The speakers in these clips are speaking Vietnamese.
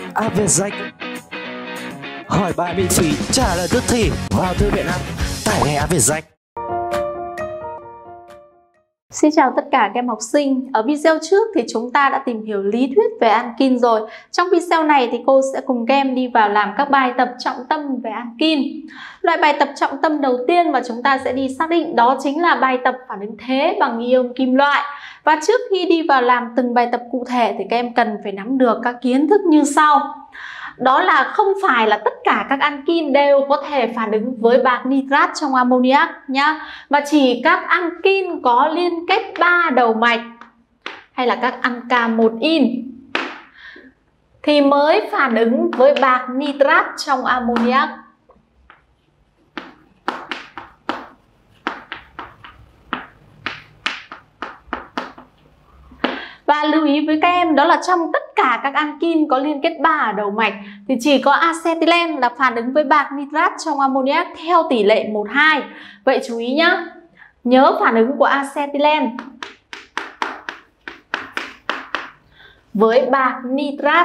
Aviazac. Hỏi bài miễn phí, trả lời tức thì. Vào thư viện app, tải ngay Aviazac. Xin chào tất cả các em học sinh. Ở video trước thì chúng ta đã tìm hiểu lý thuyết về alkin rồi. Trong video này thì cô sẽ cùng các em đi vào làm các bài tập trọng tâm về alkin. Loại bài tập trọng tâm đầu tiên mà chúng ta sẽ đi xác định đó chính là bài tập phản ứng thế bằng ion kim loại. Và trước khi đi vào làm từng bài tập cụ thể thì các em cần phải nắm được các kiến thức như sau. Đó là không phải là tất cả các alkin đều có thể phản ứng với bạc nitrat trong ammoniac nhá, mà chỉ các alkin có liên kết 3 đầu mạch hay là các alka-1-in thì mới phản ứng với bạc nitrat trong ammoniac. Và lưu ý với các em đó là trong tất cả các alkin có liên kết 3 ở đầu mạch thì chỉ có acetylen là phản ứng với bạc nitrat trong ammoniac theo tỷ lệ 1:2. Vậy chú ý nhá. Nhớ phản ứng của acetylen với bạc nitrat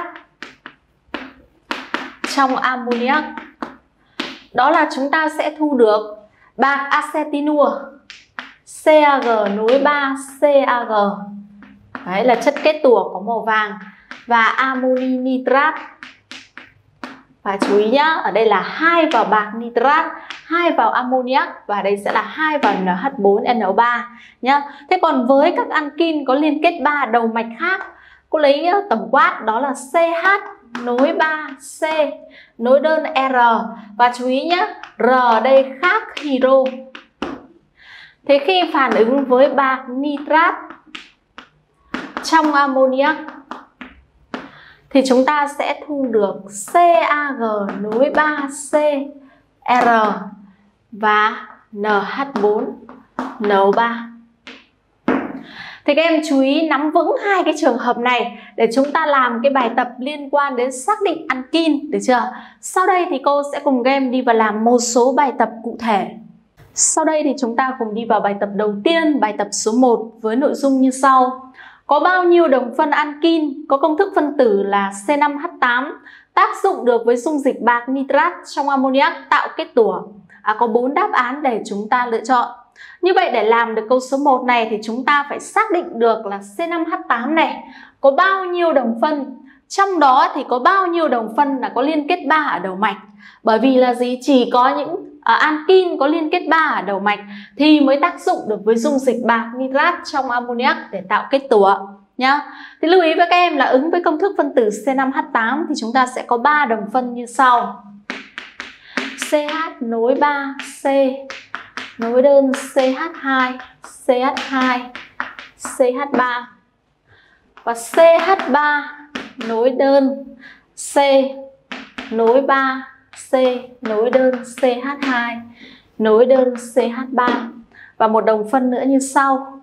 trong ammoniac. Đó là chúng ta sẽ thu được bạc acetinua CaG nối 3 CaG. Đấy là chất kết tủa có màu vàng và amoni nitrat. Và chú ý nhá, ở đây là 2 vào bạc nitrat, 2 vào ammoniac và đây sẽ là 2 vào NH4NO3 nhá. Thế còn với các alkin có liên kết 3 đầu mạch khác, cô lấy tổng quát đó là CH nối 3C nối đơn R. Và chú ý nhá, R ở đây khác hydro. Thế khi phản ứng với bạc nitrat trong ammoniac thì chúng ta sẽ thu được CaG nối 3C R và NH4NO3. Thì các em chú ý nắm vững hai cái trường hợp này để chúng ta làm cái bài tập liên quan đến xác định alkin, được chưa? Sau đây thì cô sẽ cùng các em đi vào làm một số bài tập cụ thể. Sau đây thì chúng ta cùng đi vào bài tập đầu tiên, bài tập số 1 với nội dung như sau. Có bao nhiêu đồng phân alkin có công thức phân tử là C5H8 tác dụng được với dung dịch bạc nitrat trong ammoniac tạo kết tủa? Có 4 đáp án để chúng ta lựa chọn. Như vậy để làm được câu số 1 này thì chúng ta phải xác định được là C5H8 này có bao nhiêu đồng phân. Trong đó thì có bao nhiêu đồng phân là có liên kết 3 ở đầu mạch. Bởi vì là gì? Chỉ có những alkin có liên kết 3 ở đầu mạch thì mới tác dụng được với dung dịch bạc nitrat trong ammoniac để tạo kết tủa nhá. Thì lưu ý với các em là ứng với công thức phân tử C5H8 thì chúng ta sẽ có 3 đồng phân như sau. CH nối 3C nối đơn CH2, CH2, CH3 và CH3 nối đơn C nối 3 C nối đơn CH2 nối đơn CH3 và một đồng phân nữa như sau.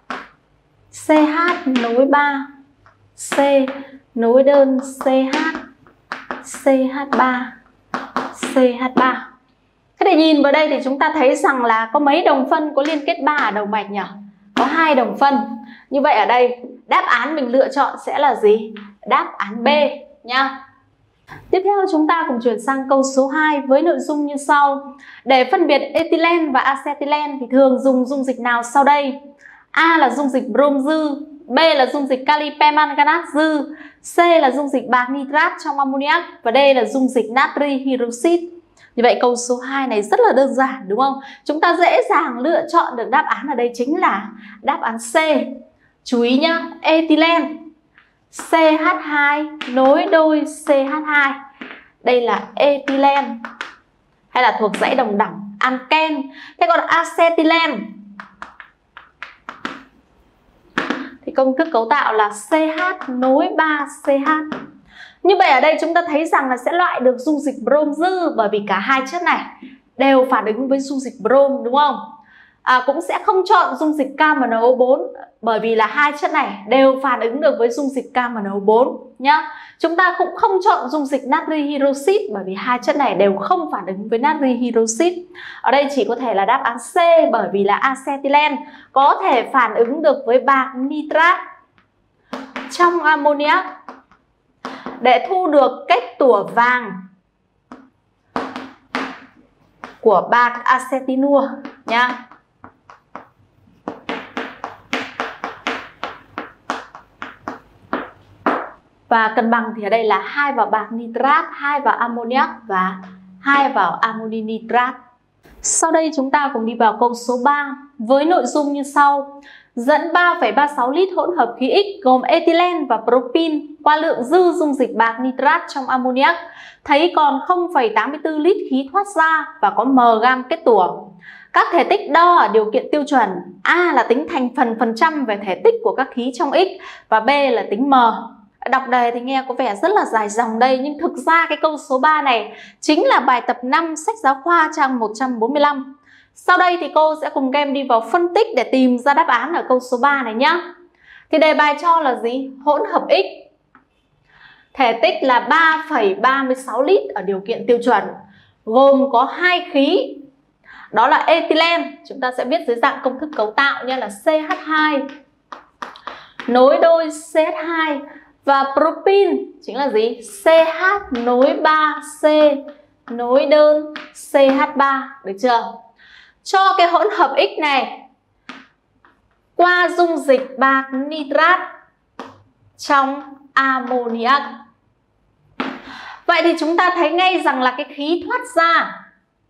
CH nối 3 C nối đơn CH CH3 CH3. Thế để nhìn vào đây thì chúng ta thấy rằng là có mấy đồng phân có liên kết 3 ở đầu mạch nhỉ? Có 2 đồng phân. Như vậy ở đây đáp án mình lựa chọn sẽ là gì? Đáp án B nha. Tiếp theo chúng ta cùng chuyển sang câu số 2 với nội dung như sau. Để phân biệt ethylene và acetylen thì thường dùng dung dịch nào sau đây? A là dung dịch brom dư, B là dung dịch kali permanganate dư, C là dung dịch bạc nitrat trong ammoniac và D là dung dịch natri hydroxit. Như vậy câu số 2 này rất là đơn giản đúng không? Chúng ta dễ dàng lựa chọn được đáp án ở đây chính là đáp án C. Chú ý nhá, ethylene CH2 nối đôi CH2. Đây là ethylene hay là thuộc dãy đồng đẳng alken. Thế còn acetylen thì công thức cấu tạo là CH nối 3CH. Như vậy ở đây chúng ta thấy rằng là sẽ loại được dung dịch brom dư bởi vì cả hai chất này đều phản ứng với dung dịch brom đúng không? Cũng sẽ không chọn dung dịch KMNO4 bởi vì là hai chất này đều phản ứng được với dung dịch KMNO4 nhá. Chúng ta cũng không chọn dung dịch natri hydroxit bởi vì hai chất này đều không phản ứng với natri hydroxit. Ở đây chỉ có thể là đáp án C bởi vì là acetylen có thể phản ứng được với bạc nitrat trong ammoniac để thu được kết tủa vàng của bạc acetinua nhá. Và cân bằng thì ở đây là 2 vào bạc nitrat, 2 vào ammoniac và 2 vào ammoni nitrat. Sau đây chúng ta cùng đi vào câu số 3 với nội dung như sau. Dẫn 3,36 lít hỗn hợp khí X gồm ethylene và propin qua lượng dư dung dịch bạc nitrat trong ammoniac, thấy còn 0,84 lít khí thoát ra và có m gam kết tủa. Các thể tích đo ở điều kiện tiêu chuẩn. A là tính thành phần trăm về thể tích của các khí trong X và B là tính m. Đọc đề thì nghe có vẻ rất là dài dòng đây, nhưng thực ra cái câu số 3 này chính là bài tập 5 sách giáo khoa trang 145. Sau đây thì cô sẽ cùng các em đi vào phân tích để tìm ra đáp án ở câu số 3 này nhá. Thì đề bài cho là gì? Hỗn hợp X, thể tích là 3,36 lít ở điều kiện tiêu chuẩn, gồm có 2 khí. Đó là ethylene, chúng ta sẽ viết dưới dạng công thức cấu tạo như là CH2 nối đôi CH2, và propin chính là gì? CH nối 3C nối đơn CH3, được chưa? Cho cái hỗn hợp X này qua dung dịch bạc nitrat trong ammoniac. Vậy thì chúng ta thấy ngay rằng là cái khí thoát ra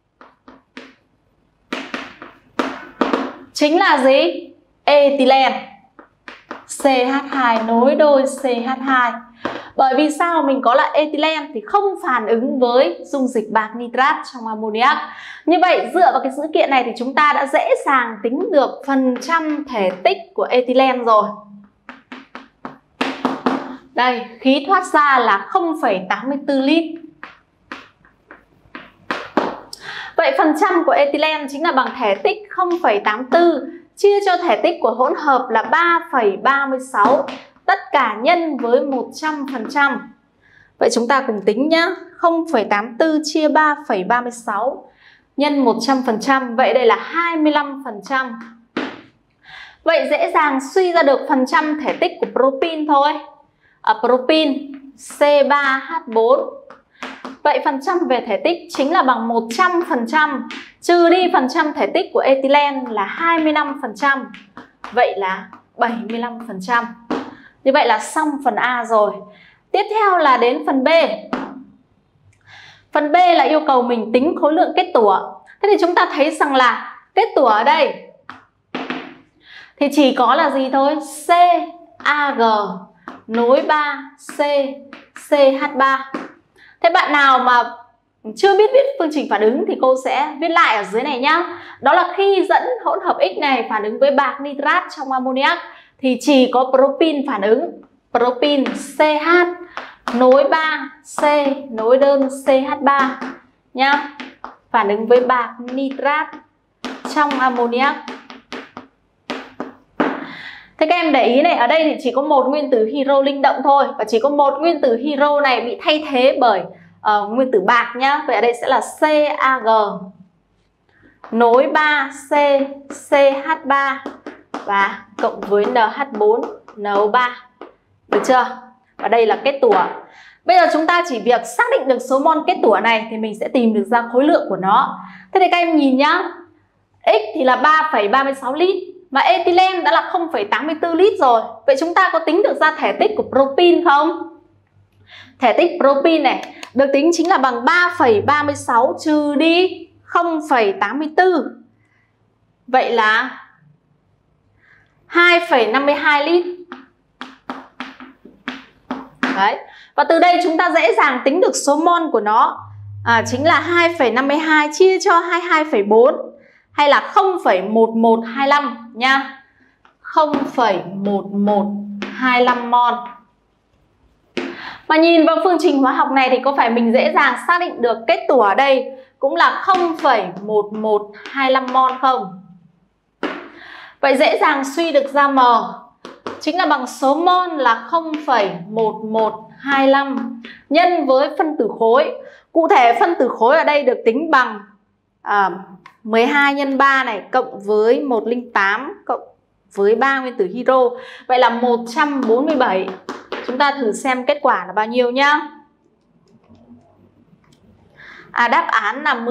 chính là gì? Ethylene, CH2 nối đôi CH2. Bởi vì sao? Mình có là ethylene thì không phản ứng với dung dịch bạc nitrat trong ammoniac. Như vậy dựa vào cái dữ kiện này thì chúng ta đã dễ dàng tính được phần trăm thể tích của ethylene rồi. Đây, khí thoát ra là 0,84 lít. Vậy phần trăm của ethylene chính là bằng thể tích 0,84 chia cho thể tích của hỗn hợp là 3,36, tất cả nhân với 100%. Vậy chúng ta cùng tính nhá. 0,84 chia 3,36 nhân 100%, vậy đây là 25%. Vậy dễ dàng suy ra được phần trăm thể tích của propin thôi. Ở propin C3H4. Vậy phần trăm về thể tích chính là bằng 100%, trừ đi phần trăm thể tích của ethylene là 25%. Vậy là 75%. Như vậy là xong phần A rồi. Tiếp theo là đến phần B. Phần B là yêu cầu mình tính khối lượng kết tủa. Thế thì chúng ta thấy rằng là kết tủa ở đây thì chỉ có là gì thôi? CAG nối 3C CH3. Thế bạn nào mà chưa biết viết phương trình phản ứng thì cô sẽ viết lại ở dưới này nhá. Đó là khi dẫn hỗn hợp X này phản ứng với bạc nitrat trong ammoniac thì chỉ có propin phản ứng. Propin CH nối 3C nối đơn CH3 nhá. Phản ứng với bạc nitrat trong ammoniac. Thế các em để ý này, ở đây thì chỉ có một nguyên tử hydro linh động thôi, và chỉ có một nguyên tử hydro này bị thay thế bởi nguyên tử bạc nhá. Vậy ở đây sẽ là CAG nối 3C CH3 và cộng với NH4 NO3. Được chưa? Và đây là kết tủa. Bây giờ chúng ta chỉ việc xác định được số mol kết tủa này thì mình sẽ tìm được ra khối lượng của nó. Thế thì các em nhìn nhá. X thì là 3,36 lít. Và ethylene đã là 0,84 lít rồi. Vậy chúng ta có tính được ra thể tích của propin không? Thể tích propin này được tính chính là bằng 3,36 trừ đi 0,84. Vậy là 2,52 lít. Đấy. Và từ đây chúng ta dễ dàng tính được số mol của nó. Chính là 2,52 chia cho 22,4. Hay là 0,1125 nha. 0,1125 mol. Mà nhìn vào phương trình hóa học này thì có phải mình dễ dàng xác định được kết tủa ở đây cũng là 0,1125 mol không? Vậy dễ dàng suy được ra M chính là bằng số mol là 0,1125 nhân với phân tử khối. Cụ thể phân tử khối ở đây được tính bằng 12 nhân 3 này cộng với 108 cộng với 3 nguyên tử hydro. Vậy là 147. Chúng ta thử xem kết quả là bao nhiêu nhá. Đáp án là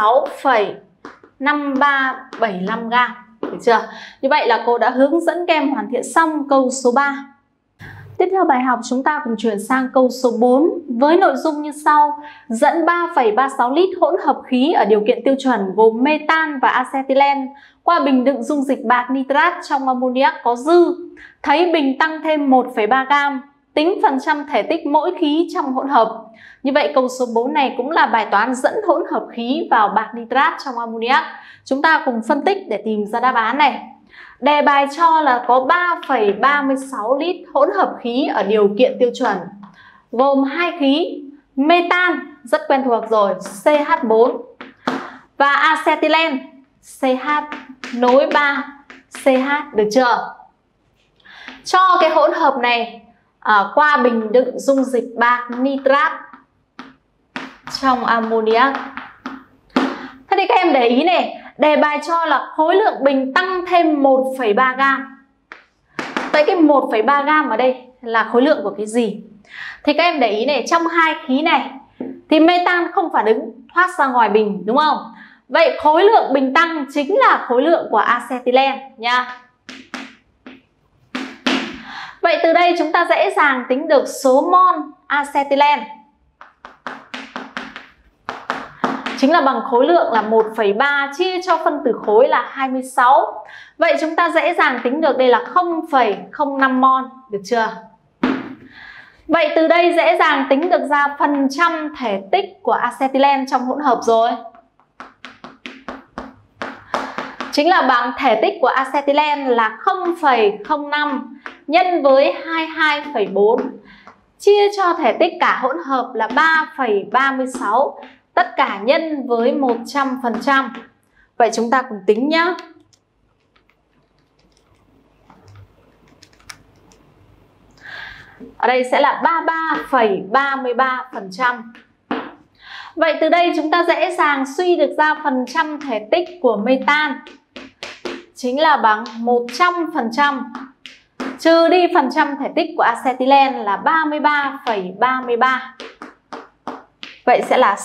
16,5375 gam. Được chưa? Như vậy là cô đã hướng dẫn các em hoàn thiện xong câu số 3. Tiếp theo bài học chúng ta cùng chuyển sang câu số 4 với nội dung như sau. Dẫn 3,36 lít hỗn hợp khí ở điều kiện tiêu chuẩn gồm metan và acetylen qua bình đựng dung dịch bạc nitrat trong ammoniac có dư. Thấy bình tăng thêm 1,3 gam. Tính phần trăm thể tích mỗi khí trong hỗn hợp. Như vậy câu số 4 này cũng là bài toán dẫn hỗn hợp khí vào bạc nitrat trong ammoniac. Chúng ta cùng phân tích để tìm ra đáp án này. Đề bài cho là có 3,36 lít hỗn hợp khí ở điều kiện tiêu chuẩn gồm hai khí metan rất quen thuộc rồi, CH4, và acetylen, CH nối 3CH, được chưa? Cho cái hỗn hợp này qua bình đựng dung dịch bạc nitrat trong ammoniac. Thế thì các em để ý này, đề bài cho là khối lượng bình tăng thêm 1,3 gam. Vậy cái 1,3 gam ở đây là khối lượng của cái gì? Thì các em để ý này, trong hai khí này thì metan không phản ứng thoát ra ngoài bình, đúng không? Vậy khối lượng bình tăng chính là khối lượng của acetylen nha. Vậy từ đây chúng ta dễ dàng tính được số mol acetylen chính là bằng khối lượng là 1,3 chia cho phân tử khối là 26. Vậy chúng ta dễ dàng tính được đây là 0,05 mol, được chưa? Vậy từ đây dễ dàng tính được ra phần trăm thể tích của acetylen trong hỗn hợp rồi. Chính là bằng thể tích của acetylen là 0,05 nhân với 22,4 chia cho thể tích cả hỗn hợp là 3,36, tất cả nhân với 100%. Vậy chúng ta cùng tính nhé. Ở đây sẽ là 33,33%. Vậy từ đây chúng ta dễ dàng suy được ra phần trăm thể tích của metan chính là bằng 100% trừ đi phần trăm thể tích của acetylen là 33,33. Vậy sẽ là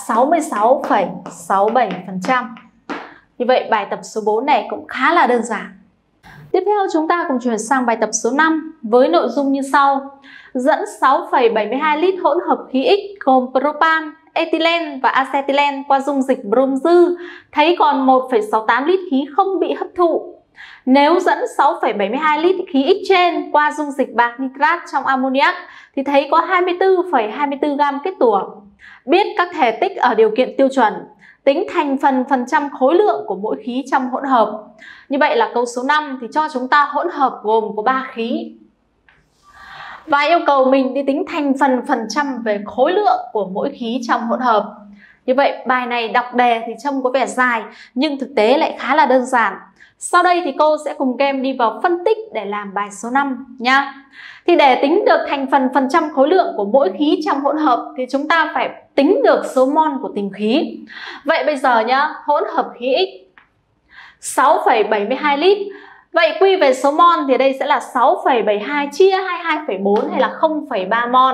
66,67%. Như vậy bài tập số 4 này cũng khá là đơn giản. Tiếp theo chúng ta cùng chuyển sang bài tập số 5 với nội dung như sau. Dẫn 6,72 lít hỗn hợp khí X gồm propan, ethylene và acetylen qua dung dịch brom dư, thấy còn 1,68 lít khí không bị hấp thụ. Nếu dẫn 6,72 lít khí X trên qua dung dịch bạc nitrat trong ammoniac thì thấy có 24,24 gam kết tủa. Biết các thể tích ở điều kiện tiêu chuẩn, tính thành phần trăm khối lượng của mỗi khí trong hỗn hợp. Như vậy là câu số 5 thì cho chúng ta hỗn hợp gồm có 3 khí. Và yêu cầu mình đi tính thành phần trăm về khối lượng của mỗi khí trong hỗn hợp. Như vậy bài này đọc đề thì trông có vẻ dài nhưng thực tế lại khá là đơn giản. Sau đây thì cô sẽ cùng các em đi vào phân tích để làm bài số 5 nha. Thì để tính được thành phần trăm khối lượng của mỗi khí trong hỗn hợp thì chúng ta phải tính được số mol của từng khí. Vậy bây giờ nhá, hỗn hợp khí X 6,72 lít. Vậy quy về số mol thì đây sẽ là 6,72 chia 22,4 hay là 0,3 mol.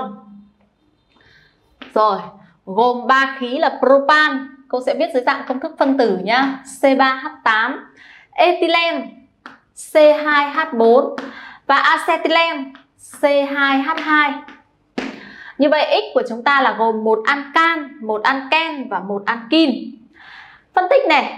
Rồi, gồm 3 khí là propan, cô sẽ viết dưới dạng công thức phân tử nhá, C3H8, ethylene C2H4 và acetylen C2H2. Như vậy X của chúng ta là gồm một alcan, một alken và một alkin. Phân tích này.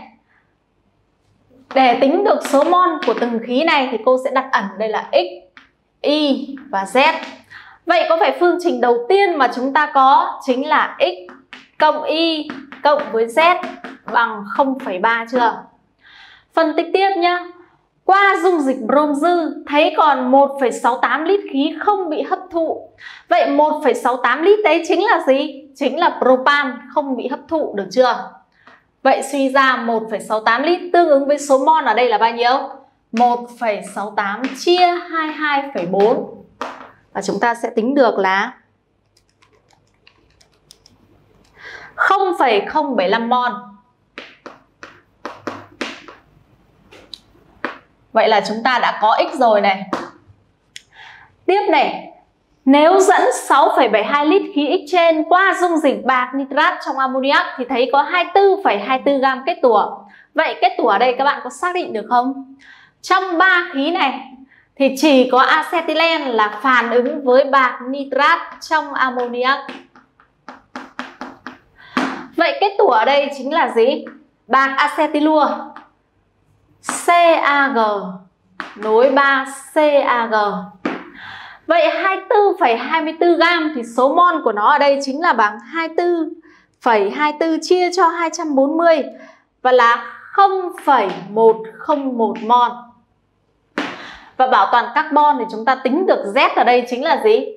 Để tính được số mol của từng khí này thì cô sẽ đặt ẩn đây là X, Y và Z. Vậy có phải phương trình đầu tiên mà chúng ta có chính là X cộng Y cộng với Z bằng 0,3 chưa? Phân tích tiếp nhá. Qua dung dịch brom dư thấy còn 1,68 lít khí không bị hấp thụ. Vậy 1,68 lít đấy chính là gì? Chính là propan không bị hấp thụ, được chưa? Vậy suy ra 1,68 lít tương ứng với số mol ở đây là bao nhiêu? 1,68 chia 22,4. Và chúng ta sẽ tính được là 0,075 mol. Vậy là chúng ta đã có X rồi này. Tiếp này, Nếu dẫn 6,72 lít khí X trên qua dung dịch bạc nitrat trong ammoniac thì thấy có 24,24 gam kết tủa. Vậy kết tủa ở đây các bạn có xác định được không? Trong 3 khí này thì chỉ có acetylen là phản ứng với bạc nitrat trong ammoniac. Vậy kết tủa ở đây chính là gì? Bạc acetylua CaG nối 3CaG. Vậy 24,24 gam thì số mol của nó ở đây chính là bằng 24,24 chia cho 240 và là 0,101 mol. Và bảo toàn carbon thì chúng ta tính được Z ở đây chính là gì?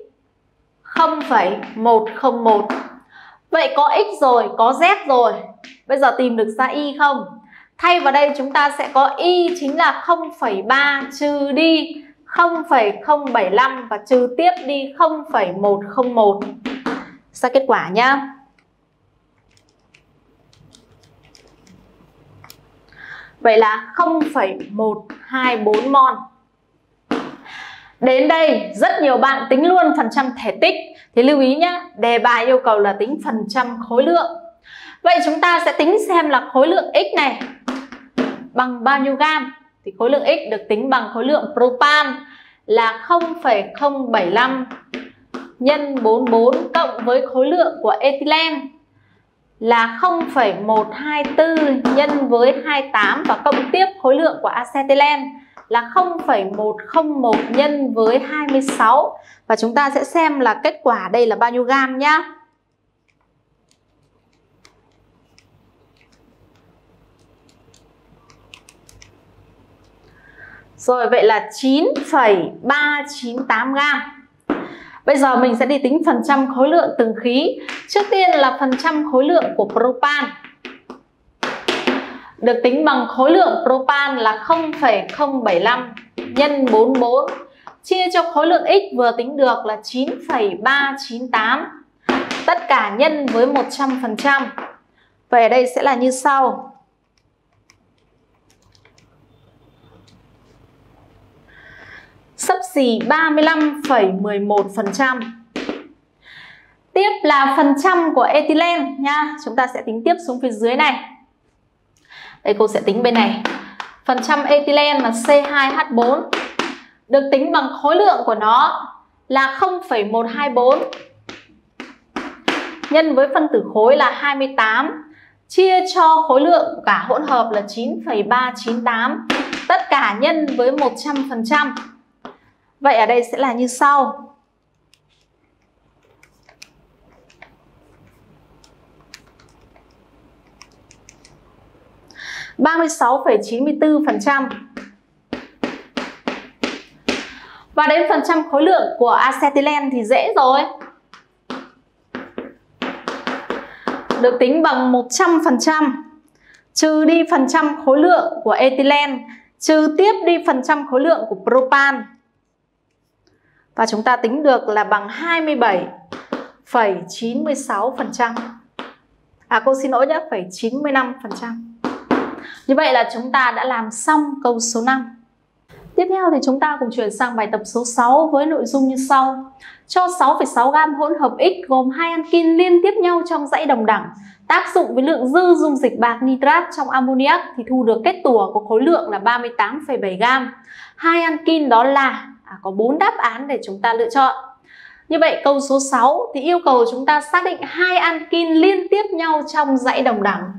0,101. Vậy có X rồi, có Z rồi. Bây giờ tìm được ra Y không? Thay vào đây chúng ta sẽ có Y chính là 0,3 trừ đi 0,075 và trừ tiếp đi 0,101. Ra kết quả nhá. Vậy là 0,124 mol. Đến đây rất nhiều bạn tính luôn phần trăm thể tích. Thì lưu ý nhé, đề bài yêu cầu là tính phần trăm khối lượng. Vậy chúng ta sẽ tính xem là khối lượng X này bằng bao nhiêu gam. Thì khối lượng X được tính bằng khối lượng propan là 0,075 nhân 44 cộng với khối lượng của ethylene là 0,124 nhân với 28 và cộng tiếp khối lượng của acetylen là 0,101 nhân với 26. Và chúng ta sẽ xem là kết quả đây là bao nhiêu gam nhá. Rồi vậy là 9,398 gam. Bây giờ mình sẽ đi tính phần trăm khối lượng từng khí. Trước tiên là phần trăm khối lượng của propan. Được tính bằng khối lượng propan là 0,075 nhân 44 chia cho khối lượng X vừa tính được là 9,398. Tất cả nhân với 100%. Vậy ở đây sẽ là như sau. Xấp xỉ 35,11%. Tiếp là phần trăm của ethylene nha. Chúng ta sẽ tính tiếp xuống phía dưới này. Đây cô sẽ tính bên này. Phần trăm ethylene là C2H4. Được tính bằng khối lượng của nó là 0,124 nhân với phân tử khối là 28 chia cho khối lượng cả hỗn hợp là 9,398. Tất cả nhân với 100%. Vậy ở đây sẽ là như sau. Ba mươi 36,94%. Và đến phần trăm khối lượng của acetylen thì dễ rồi. Được tính bằng 100% trừ đi phần trăm khối lượng của ethylene trừ tiếp đi phần trăm khối lượng của propan. Và chúng ta tính được là bằng 27,96%. Cô xin lỗi nhé, 95%. Như vậy là chúng ta đã làm xong câu số 5. Tiếp theo thì chúng ta cùng chuyển sang bài tập số 6 với nội dung như sau. Cho 6,6 gam hỗn hợp X gồm 2 alkin liên tiếp nhau trong dãy đồng đẳng. Tác dụng với lượng dư dung dịch bạc nitrat trong ammoniac thì thu được kết tủa có khối lượng là 38,7 gam. 2 alkin đó là có 4 đáp án để chúng ta lựa chọn. Như vậy câu số 6 thì yêu cầu chúng ta xác định 2 alkin liên tiếp nhau trong dãy đồng đẳng.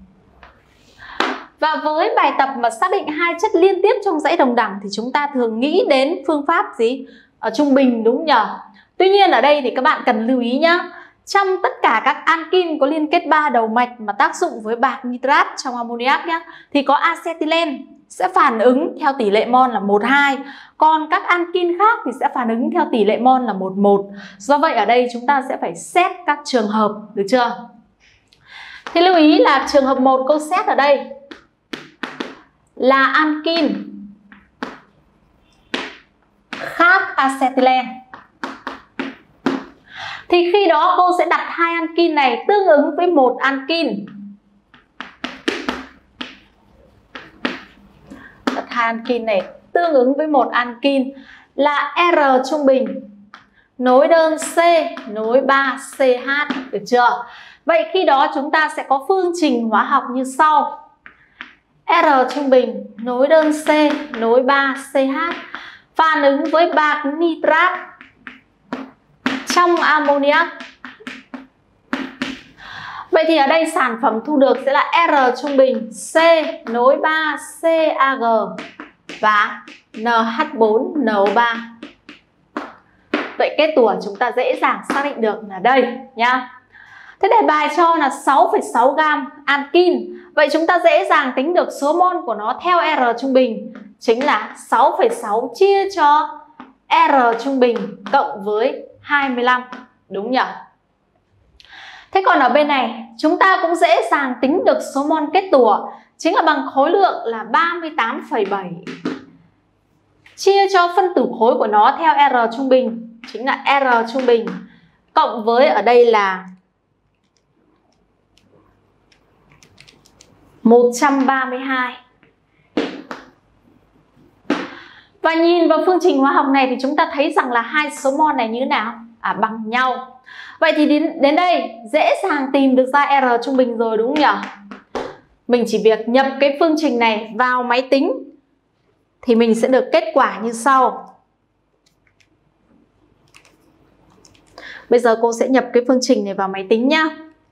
Và với bài tập mà xác định 2 chất liên tiếp trong dãy đồng đẳng thì chúng ta thường nghĩ đến phương pháp gì? Ở trung bình đúng nhỉ? Tuy nhiên ở đây thì các bạn cần lưu ý nhé. Trong tất cả các alkin có liên kết 3 đầu mạch mà tác dụng với bạc nitrat trong ammoniac nhé, thì có acetylen sẽ phản ứng theo tỷ lệ mol là 1,2. Còn các alkin khác thì sẽ phản ứng theo tỷ lệ mol là 1,1. Do vậy ở đây chúng ta sẽ phải xét các trường hợp, được chưa? Thì lưu ý là trường hợp 1 câu xét ở đây là alkin khác acetylen. Thì khi đó cô sẽ đặt 2 alkin này tương ứng với 1 alkin. Đặt 2 alkin này tương ứng với 1 alkin là R trung bình nối đơn C nối 3CH, được chưa? Vậy khi đó chúng ta sẽ có phương trình hóa học như sau. R trung bình nối đơn C nối 3CH phản ứng với bạc nitrat trong ammoniac. Vậy thì ở đây sản phẩm thu được sẽ là R trung bình C nối 3CAG và NH4NO3. Vậy kết tủa chúng ta dễ dàng xác định được là đây nhá. Thế đề bài cho là 6,6 gam alkin. Vậy chúng ta dễ dàng tính được số mol của nó theo R trung bình chính là 6,6 chia cho R trung bình cộng với 25. Đúng nhỉ? Thế còn ở bên này chúng ta cũng dễ dàng tính được số mol kết tủa chính là bằng khối lượng là 38,7 chia cho phân tử khối của nó theo R trung bình chính là R trung bình cộng với ở đây là 132. Và nhìn vào phương trình hóa học này thì chúng ta thấy rằng là hai số mol này như thế nào? Bằng nhau. Vậy thì đến đây dễ dàng tìm được ra R trung bình rồi, đúng không nhỉ? Mình chỉ việc nhập cái phương trình này vào máy tính thì mình sẽ được kết quả như sau. Bây giờ cô sẽ nhập cái phương trình này vào máy tính nhá.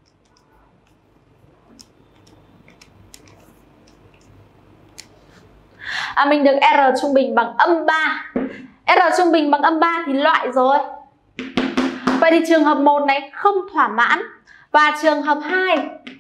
Mình được R trung bình bằng âm 3. R trung bình bằng âm 3 thì loại rồi. Vậy thì trường hợp 1 này không thỏa mãn. Và trường hợp 2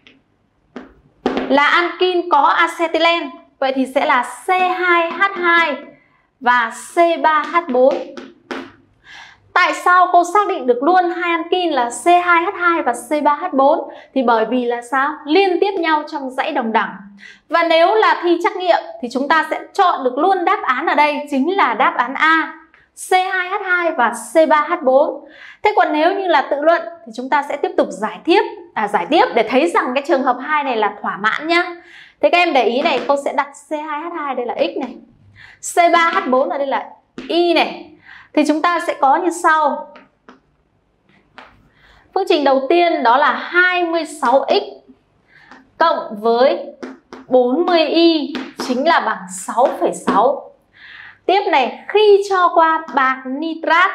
là alkin có acetylen. Vậy thì sẽ là C2H2 và C3H4. Tại sao cô xác định được luôn hai alkin là C2H2 và C3H4? Thì bởi vì là sao? Liên tiếp nhau trong dãy đồng đẳng. Và nếu là thi trắc nghiệm thì chúng ta sẽ chọn được luôn đáp án ở đây chính là đáp án A, C2H2 và C3H4. Thế còn nếu như là tự luận thì chúng ta sẽ tiếp tục giải tiếp để thấy rằng cái trường hợp 2 này là thỏa mãn nhá. Thế các em để ý này, cô sẽ đặt C2H2 đây là X này, C3H4 ở đây là Y này. Thì chúng ta sẽ có như sau. Phương trình đầu tiên đó là 26x cộng với 40y chính là bằng 6,6. Tiếp này, khi cho qua bạc nitrat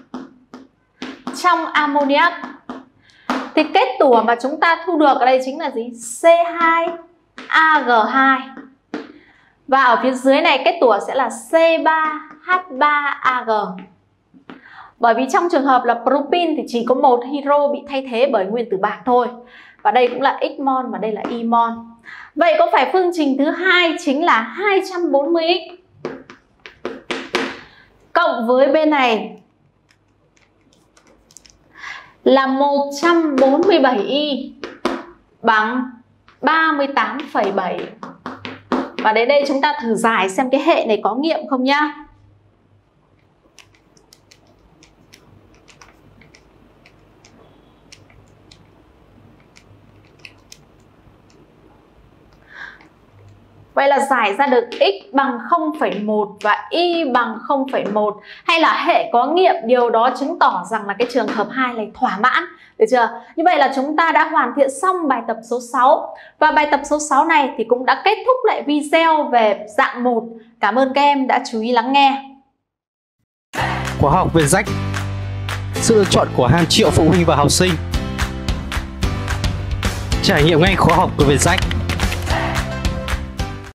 trong ammoniac thì kết tủa mà chúng ta thu được ở đây chính là gì? C2AG2. Và ở phía dưới này kết tủa sẽ là C3H3AG. Bởi vì trong trường hợp là propin thì chỉ có một hydro bị thay thế bởi nguyên tử bạc thôi. Và đây cũng là x mol và đây là y mol. Vậy có phải phương trình thứ hai chính là 240x cộng với bên này là 147y bằng 38,7. Và đến đây chúng ta thử giải xem cái hệ này có nghiệm không nhá. Vậy là giải ra được x bằng 0,1 và y bằng 0,1. Hay là hệ có nghiệm, điều đó chứng tỏ rằng là cái trường hợp 2 này thỏa mãn. Được chưa? Như vậy là chúng ta đã hoàn thiện xong bài tập số 6. Và bài tập số 6 này thì cũng đã kết thúc lại video về dạng 1. Cảm ơn các em đã chú ý lắng nghe. Khóa học Vietjet, sự lựa chọn của hàng triệu phụ huynh và học sinh. Trải nghiệm ngay khóa học của Vietjet.